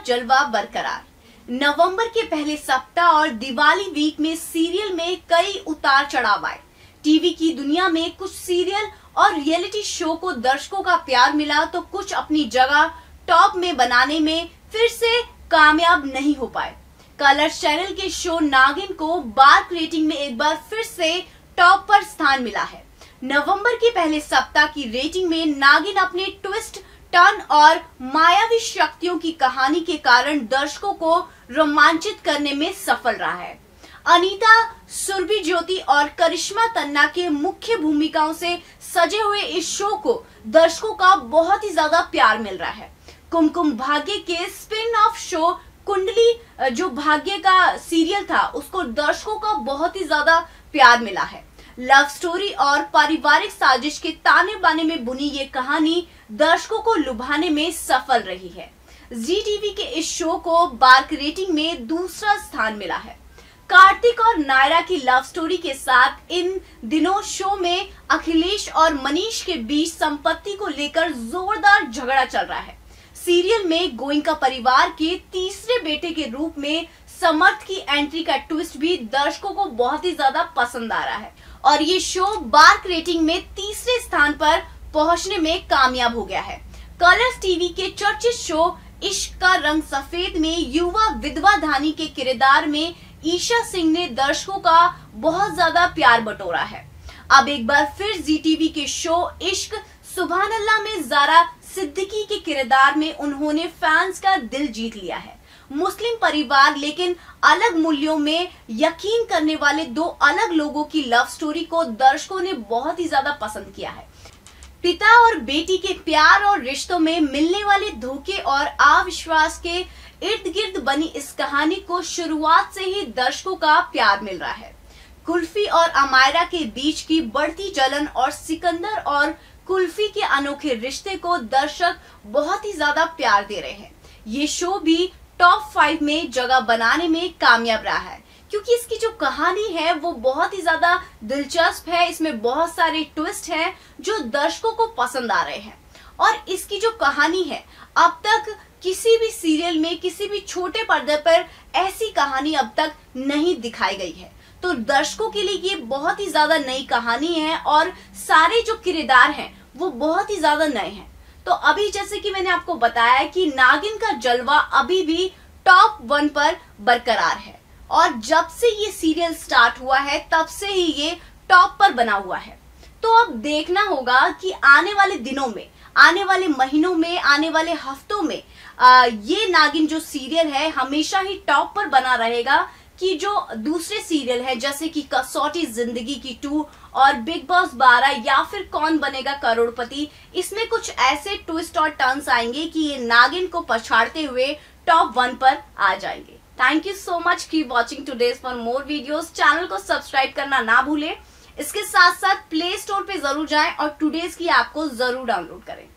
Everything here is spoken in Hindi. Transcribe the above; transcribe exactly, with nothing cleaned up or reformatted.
जलवा बरकरार। नवंबर के पहले सप्ताह और दिवाली वीक में सीरियल में कई उतार चढ़ाव आए। टीवी की दुनिया में कुछ सीरियल और रियलिटी शो को दर्शकों का प्यार मिला तो कुछ अपनी जगह टॉप में बनाने में फिर से कामयाब नहीं हो पाए। कलर्स चैनल के शो नागिन को बार्क रेटिंग में एक बार फिर से टॉप पर स्थान मिला है। नवंबर के पहले सप्ताह की रेटिंग में नागिन अपने ट्विस्ट, टर्न और मायावी शक्तियों की कहानी के कारण दर्शकों को रोमांचित करने में सफल रहा है। अनीता, सुरभि ज्योति और करिश्मा तन्ना के मुख्य भूमिकाओं से सजे हुए इस शो को दर्शकों का बहुत ही ज्यादा प्यार मिल रहा है। कुमकुम भाग्य के स्पिन ऑफ शो कुंडली, जो भाग्य का सीरियल था, उसको दर्शकों का बहुत ही ज्यादा प्यार मिला है। लव स्टोरी और पारिवारिक साजिश के ताने बाने में बुनी ये कहानी दर्शकों को लुभाने में सफल रही है। जी टीवी के इस शो को बार्क रेटिंग में दूसरा स्थान मिला है। कार्तिक और नायरा की लव स्टोरी के साथ इन दिनों शो में अखिलेश और मनीष के बीच संपत्ति को लेकर जोरदार झगड़ा चल रहा है। सीरियल में गोइंका परिवार के तीसरे बेटे के रूप में समर्थ की एंट्री का ट्विस्ट भी दर्शकों को बहुत ही ज्यादा पसंद आ रहा है और ये शो बार्क रेटिंग में तीसरे स्थान पर पहुंचने में कामयाब हो गया है। कलर्स टीवी के चर्चित शो इश्क का रंग सफेद में युवा विधवा धानी के किरदार में ईशा सिंह ने दर्शकों का बहुत ज्यादा प्यार बटोरा है। अब एक बार फिर जी टीवी के शो इश्क सुभान अल्लाह में जारा सिद्दीकी के किरदार में उन्होंने फैंस का दिल जीत लिया है। मुस्लिम परिवार लेकिन अलग मूल्यों में यकीन करने वाले दो अलग लोगों की लव स्टोरी को दर्शकों ने बहुत ही ज्यादा पसंद किया है। पिता और बेटी के प्यार और रिश्तों में मिलने वाले धोखे और अविश्वास के इर्द गिर्द बनी इस कहानी को शुरुआत से ही दर्शकों का प्यार मिल रहा है। कुल्फी और अमायरा के बीच की बढ़ती जलन और सिकंदर और कुल्फी के अनोखे रिश्ते को दर्शक बहुत ही ज्यादा प्यार दे रहे हैं। ये शो भी टॉप फाइव में जगह बनाने में कामयाब रहा है क्योंकि इसकी जो कहानी है वो बहुत ही ज्यादा दिलचस्प है। इसमें बहुत सारे ट्विस्ट हैं जो दर्शकों को पसंद आ रहे हैं और इसकी जो कहानी है अब तक किसी भी सीरियल में, किसी भी छोटे पर्दे पर ऐसी कहानी अब तक नहीं दिखाई गई है। तो दर्शकों के लिए ये बहुत ही ज्यादा नई कहानी है और सारे जो किरदार हैं वो बहुत ही ज्यादा नए हैं। तो अभी जैसे कि मैंने आपको बताया कि नागिन का जलवा अभी भी टॉप वन पर बरकरार है और जब से ये सीरियल स्टार्ट हुआ है तब से ही ये टॉप पर बना हुआ है। तो अब देखना होगा कि आने वाले दिनों में, आने वाले महीनों में, आने वाले हफ्तों में आ, ये नागिन जो सीरियल है हमेशा ही टॉप पर बना रहेगा कि जो दूसरे सीरियल है जैसे कि कसौटी जिंदगी की टू और बिग बॉस बारह या फिर कौन बनेगा करोड़पति, इसमें कुछ ऐसे ट्विस्ट और टर्न्स आएंगे कि ये नागिन को पछाड़ते हुए टॉप वन पर आ जाएंगे। Thank you so much, keep watching today's for more videos. Channel को सब्सक्राइब करना ना भूलें। इसके साथ साथ प्ले स्टोर पे जरूर जाएं और टुडेज की ऐप को जरूर डाउनलोड करें।